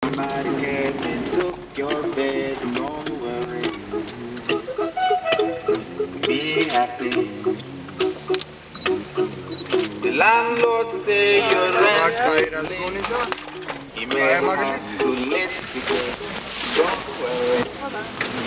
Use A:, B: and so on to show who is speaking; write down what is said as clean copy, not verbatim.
A: Somebody came and took your bed, don't worry. Be happy. The landlord say your rent is late. He may have to let the bed, don't worry.